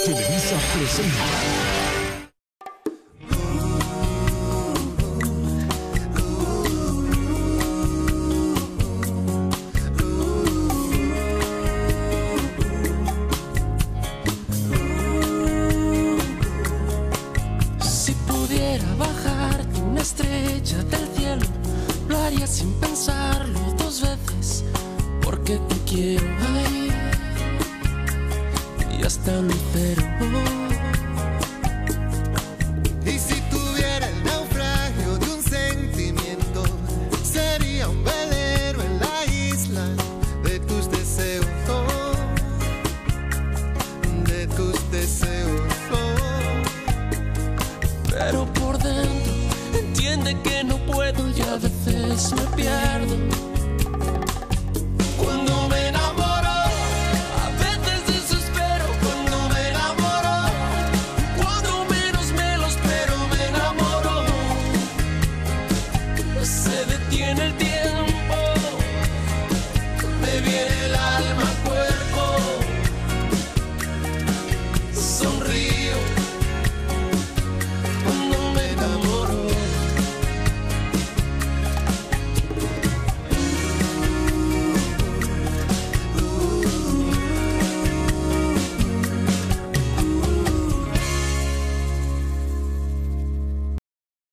Televisa presenta. Si pudiera bajarte una estrella del cielo, lo haría sin pensarlo dos veces, porque te quiero ahí y hasta mi cero. Y si tuviera el naufragio de un sentimiento, sería un velero en la isla de tus deseos, de tus deseos. Pero por dentro entiende que no puedo y a veces me pierdo. Cuando me enamoro, a veces desespero. Cuando me enamoro, cuando menos me lo espero, me enamoro. Se detiene el tiempo.